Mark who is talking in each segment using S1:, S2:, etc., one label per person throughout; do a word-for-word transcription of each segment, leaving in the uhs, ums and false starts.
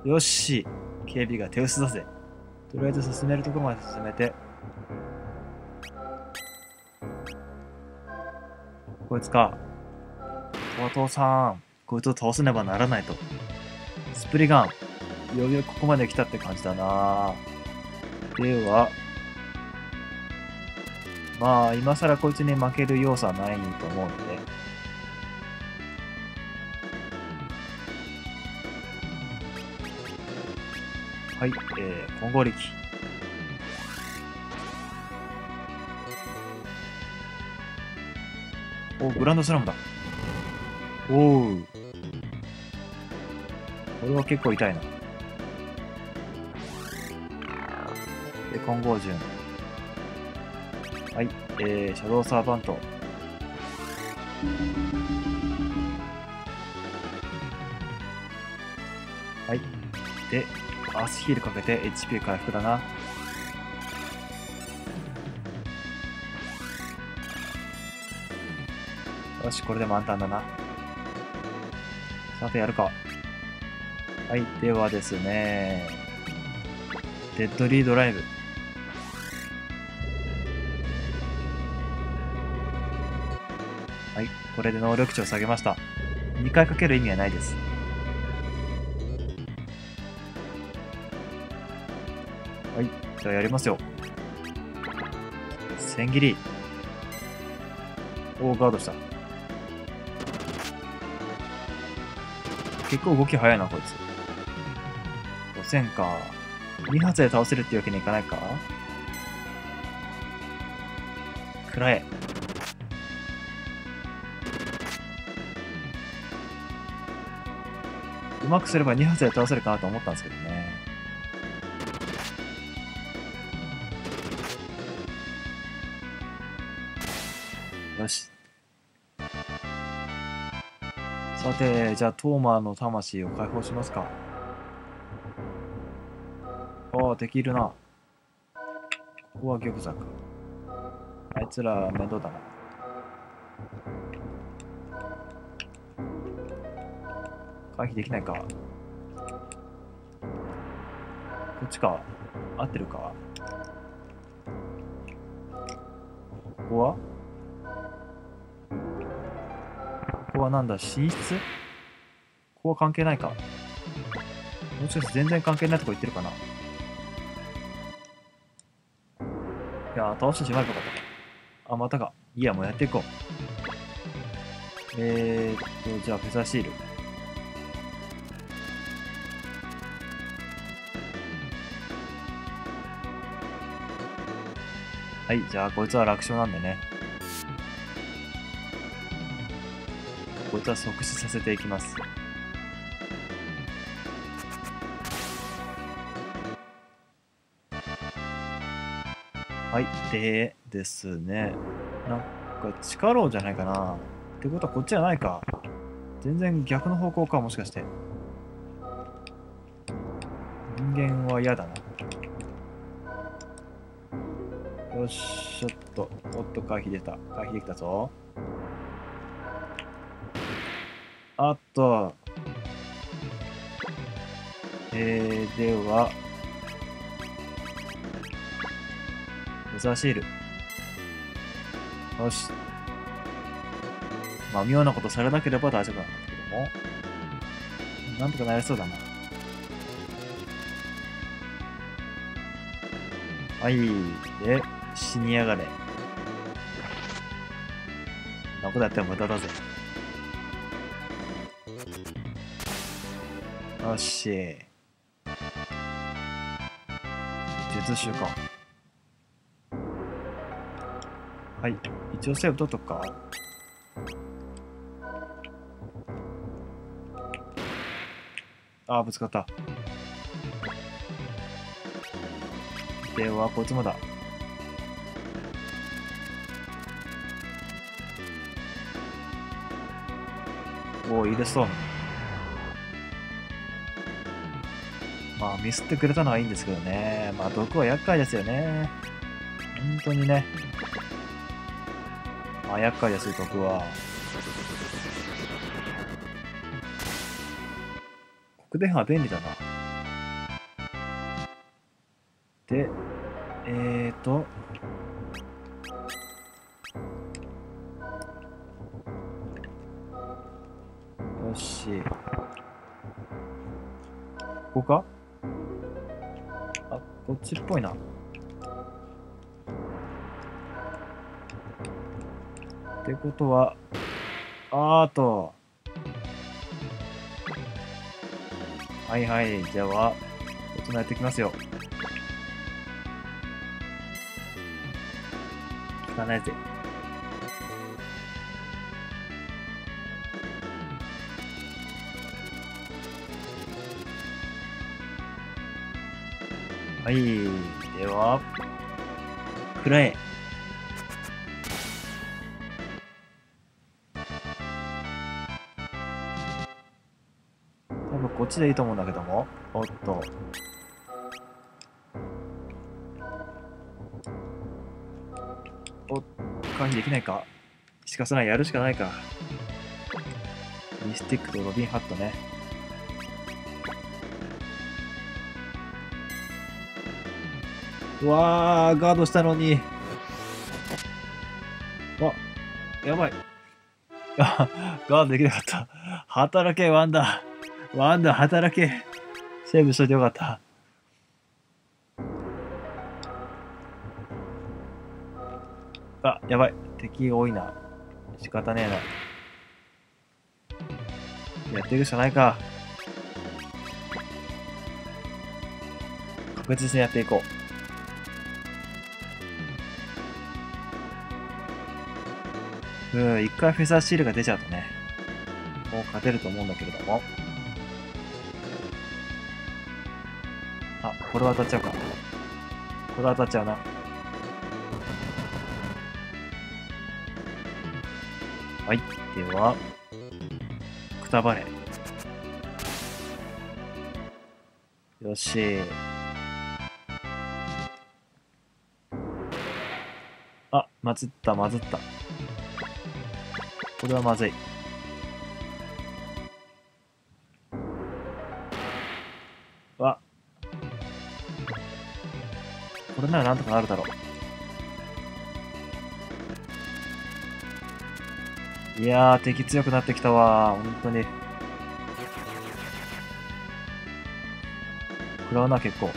S1: よし、警備が手薄だぜ。とりあえず進めるところまで進めて。こいつか。トワトさん、こいつを倒せねばならないと。スプリガン、ようやくここまで来たって感じだな。では、まあ、今更こいつに負ける要素はないと思うので。はい、えー、混合力。お、グランドスラムだ。おう。これは結構痛いな。で、混合順。はい、えー、シャドウサーバント。はい。で、アースヒールかけて エイチピー 回復だな。よし、これで満タンだな。さて、やるか。はい、ではですね。デッドリードライブ。はい、これで能力値を下げました。にかいかける意味はないです。はい、じゃあやりますよ。千切り。おー、ガードした。結構動き早いな、こいつ。ごせんか。に発で倒せるっていうわけにいかないか。くらえ。うまくすればに発で倒せるかなと思ったんですけどね。よし。さて、じゃあ、トーマーの魂を解放しますか。ああ、敵いるな。ここは玉座か。あいつら面倒だな。回避できないか。こっちか。合ってるか。ここはここはなんだ、寝室？ここは関係ないか。もしかして全然関係ないとこ行ってるかな。いやー、倒してしまえばよかったか。あ、またか。いいや、もうやっていこう。えーっと、じゃあ、フェザーシール。はい、じゃあ、こいつは楽勝なんでね。こいつは即死させていきます。はい、でですね。なんか力王じゃないかな。ってことはこっちじゃないか。全然逆の方向か、もしかして。人間は嫌だな。よし、ちょっと、おっと、回避出た。回避できたぞ。あっと。えー、では、フェザーシール。よし。まあ、妙なことされなければ大丈夫なんだけども。なんとかなりそうだな。はい。で、死にやがれ。そんなことやっても無駄だぜ。よし。術種か。はい。一応セーブ取っとくか。ああ、ぶつかった。では、こいつもだ。おお、いいですそう。まあ、ミスってくれたのはいいんですけどね。まあ、毒は厄介ですよね。本当にね。まあ、厄介ですよ、毒は。黒電波は便利だな。 で、えーと、よし。ここか？あ、こっちっぽいな。ってことは、あーと。はいはい。じゃあ、こっちもやっていきますよ。聞かないぜ。はい。では、くらえ。多分こっちでいいと思うんだけども。おっと。お、回避できないか。しかしない、やるしかないか。ミスティックとロビンハットね。うわー、ガードしたのに。あ、やばい。あ、ガードできなかった。働け、ワンダ。ワンダ、働け。セーブしといてよかった。あ、やばい。敵多いな。仕方ねえな。やっていくしかないか。確実にやっていこう。うん、一回フェザーシールが出ちゃうとね、もう勝てると思うんだけれども。あ、これは当たっちゃうか。これは当たっちゃうな。はい。では、くたばれ。よし。あ、まずった、まずった。これはまずい。わ。これならなんとかなるだろう。いやー、敵強くなってきたわ。本当に。食らうな、結構。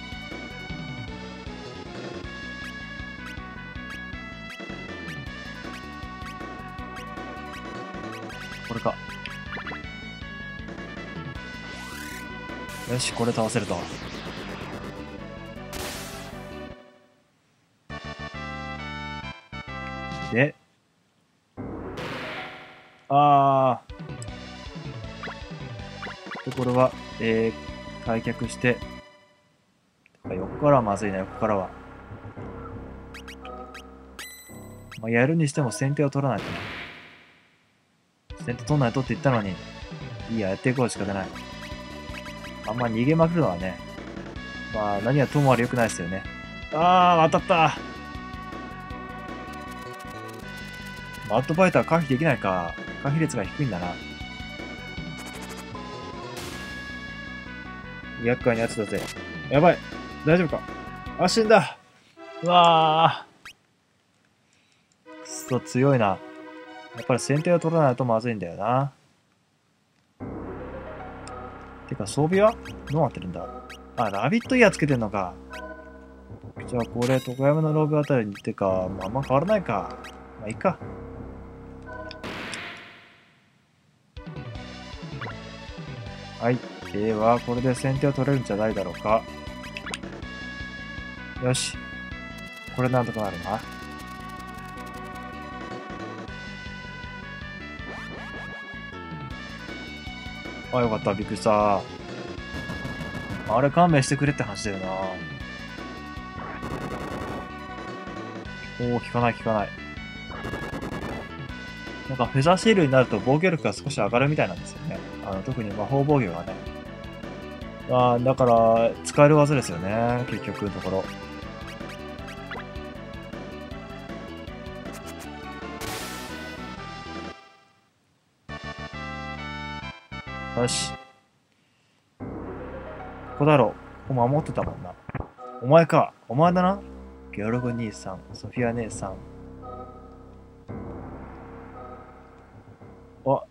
S1: これか。よし、これ倒せると。で、あー。ところは、えー、退却して、横からはまずいな、横からは。まあ、やるにしても先手を取らないとね。先手取んないとって言ったのに、いいや、やっていこうしか出ない。あんま逃げまくるのはね、まあ、何はともあれ良くないですよね。あー、当たった。マッドバイター回避できないか。回避率が低いんだな。厄介なやつだぜ。やばい。大丈夫か。あ、死んだ。うわー。くそ、強いな。やっぱり先手を取らないとまずいんだよな。てか、装備はどうなってるんだ。あ、ラビットイヤーつけてんのか。じゃあ、これ、床山のローブあたりにってか、まあ、あんま変わらないか。まあ、いいか。はい。では、これで先手を取れるんじゃないだろうか。よし。これなんとかなるな。あ、よかった。びっくりした。あれ勘弁してくれって話だよな。おお、効かない効かない。なんかフェザーシールになると防御力が少し上がるみたいなんですよね。あの特に魔法防御がね。あだから使える技ですよね。結局のところ。よし。ここだろう。ここ守ってたもんな。 お前か。お前だな。ゲオルグ兄さん、ソフィア姉さん。あ、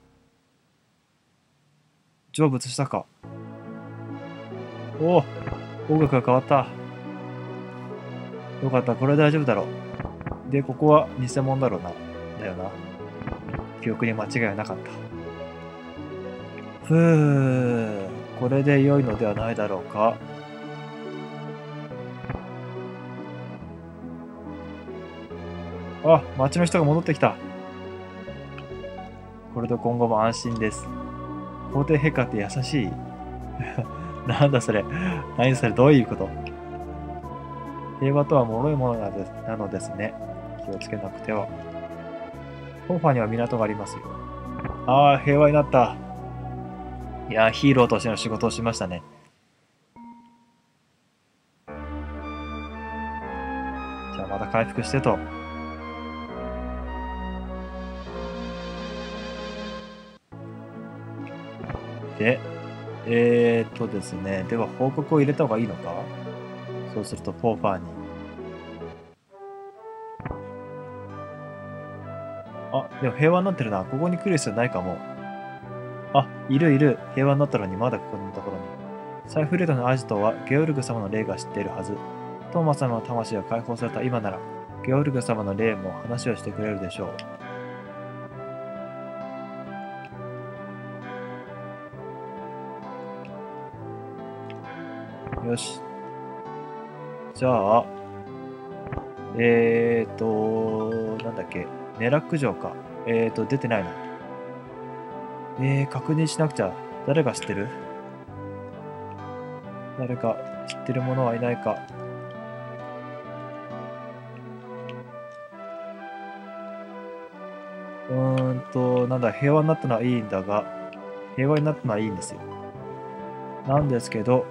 S1: 成仏したか。おお、音楽が変わった。よかった、これ大丈夫だろう。で、ここは偽物だろうな。だよな。記憶に間違いはなかった。ふぅ、これで良いのではないだろうか。あ、町の人が戻ってきた。これで今後も安心です。皇帝陛下って優しい。なんだそれ。何それ、どういうこと。平和とは脆いものなのですなのですね。気をつけなくては。フォーファには港がありますよ。ああ、平和になった。いや、ヒーローとしての仕事をしましたね。じゃあまた回復してと。で、えー、っとですね。では報告を入れた方がいいのか。そうするとフォーファーに。あ、でも平和になってるな。ここに来る必要ないかも。あ、いるいる。平和になったのにまだここのところに。サイフレートのアジトはゲオルグ様の霊が知っているはず。トーマ様の魂が解放された今なら、ゲオルグ様の霊も話をしてくれるでしょう。よし。じゃあ、えーと、なんだっけ。ネラック城か。えーと、出てないな。えー、確認しなくちゃ。誰が知ってる？誰か知ってる者はいないか。うーんと、なんだ、平和になったのはいいんだが、平和になったのはいいんですよ。なんですけど、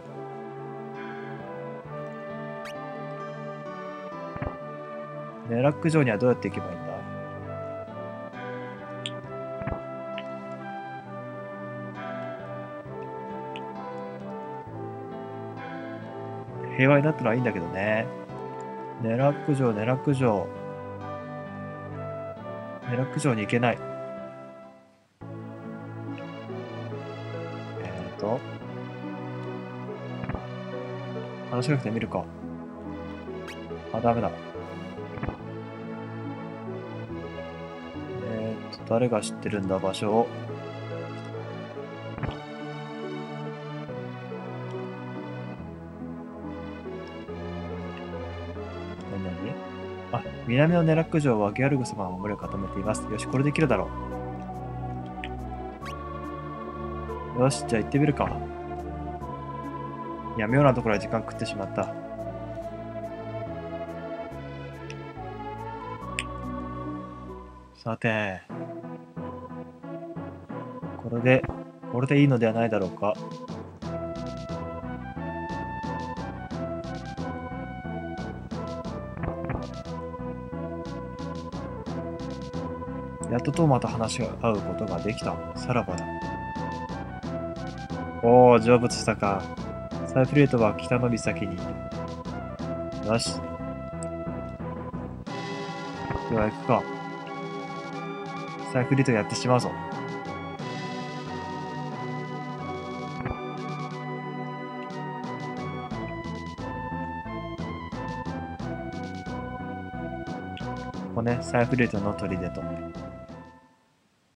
S1: ネラック城にはどうやって行けばいいんだ？平和になったのはいいんだけどね。ネラック城、ネラック城。ネラック城に行けない。えーと、話しかけてみるか。あ、ダメだ。えーと、誰が知ってるんだ、場所を。何々？あ、南のネラック城はギャルグ様が守りを固めています。よし、これできるだろう。よし、じゃあ行ってみるか。いや、妙なところは時間食ってしまった。さて、これで、これでいいのではないだろうか。やっとトーマと話が合うことができた。さらばだ。おお、成仏したか。サイフレートは北の岬にいる。よし。では行くか。サイフレートやってしまうぞ。ここね、サイフレートの砦と。